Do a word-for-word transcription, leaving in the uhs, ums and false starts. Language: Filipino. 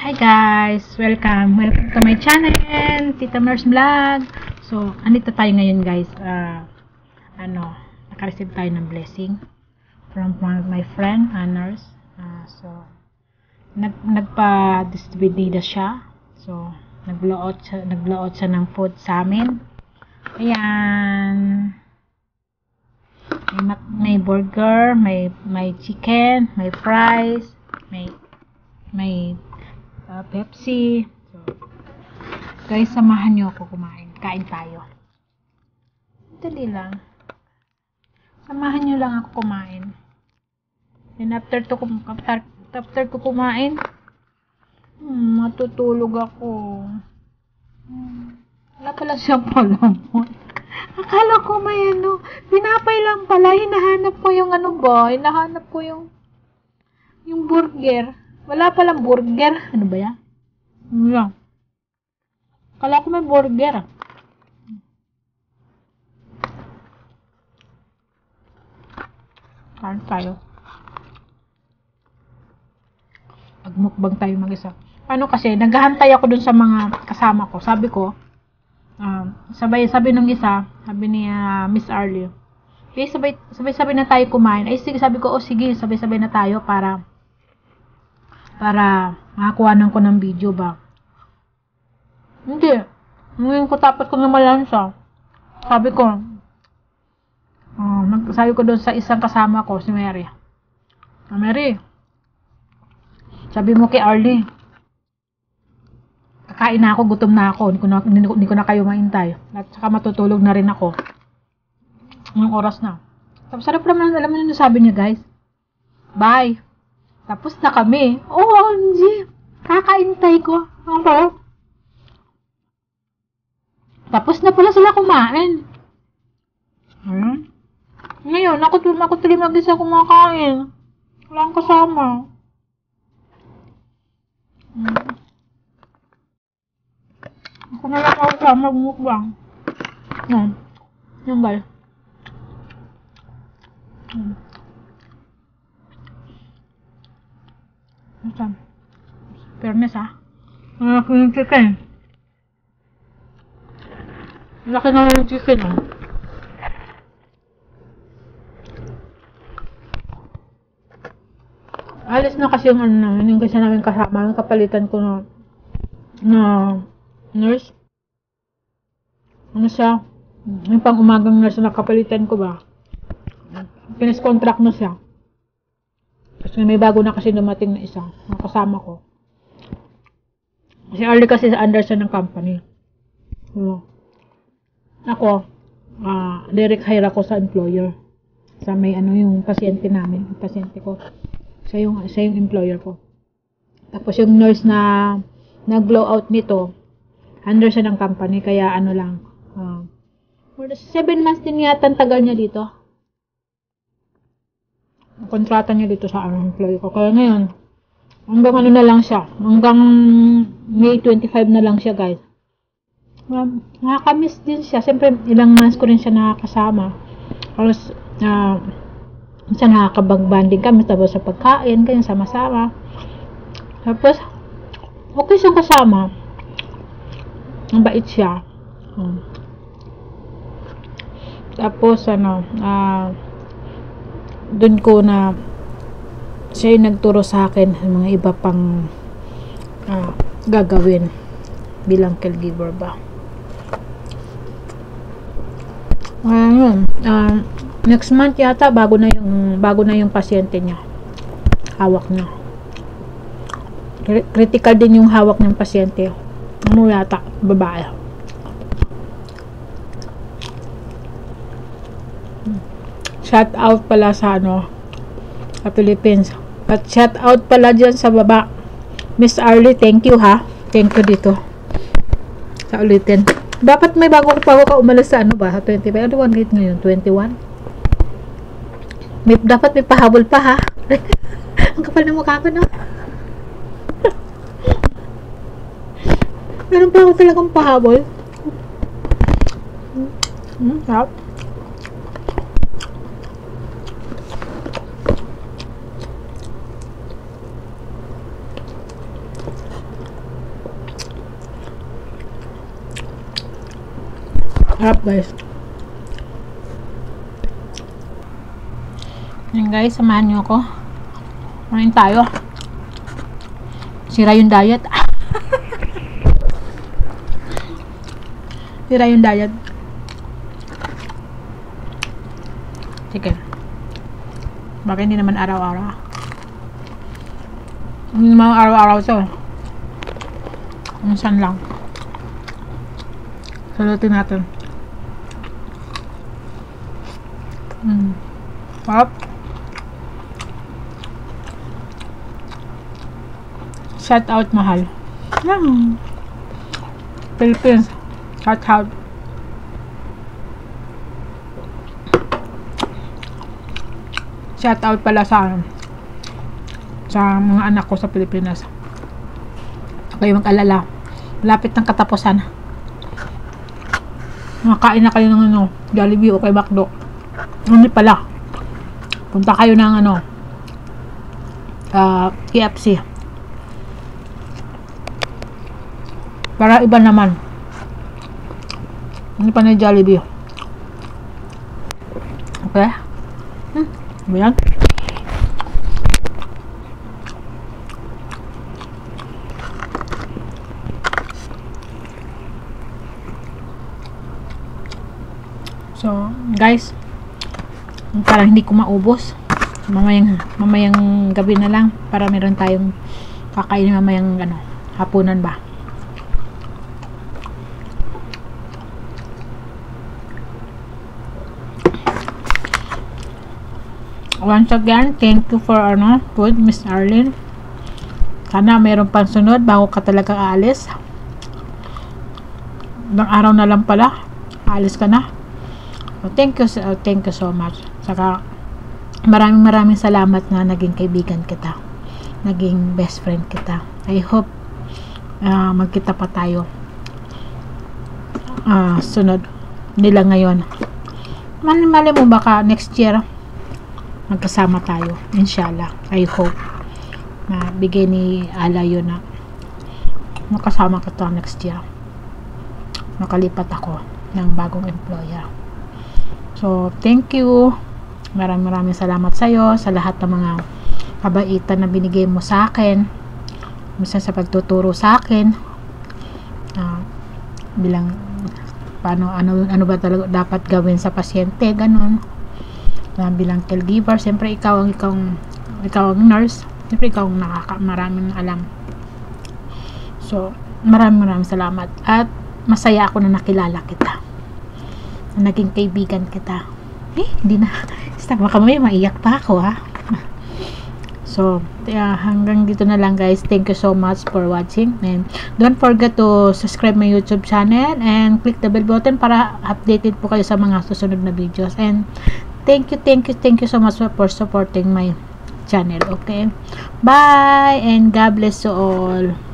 Hi guys! Welcome! Welcome to my channel, Tita Mers Vlog. So, andito tayo ngayon guys. Uh, ano, naka-receive tayo ng blessing from one of my friend, uh, nurse. Uh, so, nag, nagpa-distribute siya. So, nag-blowout siya, nag-blowout siya ng food sa amin. Ayan. May, may burger, may, may chicken, may fries, may, may Uh, Pepsi. So, guys, samahan nyo ako kumain. Kain tayo. Dali lang. Samahan nyo lang ako kumain. And after to, after, after ko kumain, hmm, matutulog ako. Hmm, wala pala siyang palamon. Akala ko may ano, pinapay lang pala. Hinahanap ko yung ano ba? Hinahanap ko yung yung burger. Wala palang burger. Ano ba yan? Ano yan? Kala ko may burger. Kain tayo. Magmukbang tayo mag-isa. Paano kasi? Naghahantay ako dun sa mga kasama ko. Sabi ko, uh, sabay, sabi nung isa, sabi ni uh, Miss Arlie, okay, sabay, sabay, sabay na tayo kumain. Ay, sige, sabi ko, oh sige, sabay, sabay na tayo para para makakuha ko ng video ba. Hindi. Ngayon ko tapos ko na malansa. Sabi ko, uh, sabi ko doon sa isang kasama ko, si Mary. Ah, Mary, sabi mo kay Arlie, kakain na ako, gutom na ako, hindi ko na, hindi ko, hindi ko na kayo maintay. At saka matutulog na rin ako. Ngayong oras na. Tapos sarap naman, alam mo na sabi niya guys. Bye. Tapos na kami. Oh, O M G. Kakaintay ko. Okay. Tapos na pala sila kumain. Hmm? Ngayon, ako, ako tuloy mag-isa kumakain. Wala akong kasama. Hmm. Ako na lang ako kasama magmukbang. Hmm. Yung guys. Hmm. Masam. Fairness ah. Malaki yung chicken. Malaki na yung chicken ah. Alis na kasi yung ano namin, yung kasi namin kasama, yung kapalitan ko na na nurse. Ano siya? Yung pang umagang nurse na kapalitan ko ba? Pinis-contract na siya. Kasi may bago na kasi dumating na isa, na kasama ko. Si Arlie kasi sa under siya ng company. So, ako, uh, direct hire ako sa employer. Sa may ano yung pasyente namin, yung pasyente ko. Siya yung, siya yung employer ko. Tapos yung nurse na nag-blow out nito, under siya ng company, kaya ano lang, uh, for the seven months din yata ang tagal niya dito. Kontrata niya dito sa ano, employee ko. Kaya ngayon, hanggang ano na lang siya. Hanggang May twenty-five na lang siya, guys. Um, nakakamiss din siya. Siyempre, ilang months ko rin siya nakakasama. Tapos, uh, siya nakakabag-banding kami. Tapos sa pagkain, kaya sama-sama. Tapos, okay siyang kasama. Ang bait siya. Um, tapos, ano, ah, uh, doon ko na siya yung nagturo sa akin ng mga iba pang uh, gagawin bilang caregiver ba. Ayun, uh, next month yata bago na yung bago na yung pasyente niya. Hawak niya. Critical din yung hawak ng pasyente. Ano yata, babae. Shout out pala sa ano, sa Philippines. At shout out pala dyan sa baba. Miss Arlie, thank you ha. Thank you dito. Sa ulitin. Dapat may bago bago ka umalis sa ano ba? Sa twenty-five. Ano one gate ngayon? twenty-one? May, dapat may pahabol pa ha. Ang kapal na mukha ko no? Meron pa ako talagang pahabol. Hmm, sarap. Sarap guys. Yan guys, samahan nyo ako. Kumain tayo. Sira yung diet. Sira yung diet. Chicken. Bakit hindi naman araw-araw? Hindi naman araw-araw ito. Minsan lang. Salutin natin. Hmm. Sarap. Shout out mahal. Hmm. Philippines. Shout out. Shout out pala sa sa mga anak ko sa Pilipinas. Kayo mag-alala. Malapit ng katapusan. Makakain na kayo ng ano, Jollibee o kay McDo. Hindi pala. Punta kayo ng ano, uh, K F C. Para iba naman. Hindi pa na Jollibee. Okay? Hmm. Ano yan? So, guys, parang hindi ko maubos. Mamayang, mamayang gabi na lang para meron tayong kakainin mamayang ano, hapunan ba. Once again, thank you for ano, food, Miss Arlene. Sana meron pang sunod bago ka talaga aalis. Ilang araw na lang pala, aalis ka na. So, thank you, uh, thank you so much. Saka, maraming maraming salamat na naging kaibigan kita. Naging best friend kita. I hope uh, magkita pa tayo uh, sunod nila ngayon. Mali-mali mo baka next year magkasama tayo. Inshallah. I hope na bigay ni Allah yun na makasama kita next year. Makalipat ako ng bagong employer. So, thank you. Maraming maraming salamat sa iyo sa lahat ng mga kabaitan na binigay mo sa akin. Minsan sa pagtuturo sa akin. Uh, bilang paano ano ano ba talaga dapat gawin sa pasyente, ganun. Uh, bilang caregiver, siyempre ikaw ang ikaw, ikaw ang nurse. Siyempre ikaw ang nakaka maraming alam. So, maraming maraming salamat at masaya ako na nakilala kita. Naging kaibigan kita. Eh, hindi na. Basta baka may maiyak pa ako, ha? So, yeah, hanggang dito na lang, guys. Thank you so much for watching. And don't forget to subscribe my YouTube channel and click the bell button para updated po kayo sa mga susunod na videos. And thank you, thank you, thank you so much for supporting my channel. Okay? Bye! And God bless you all.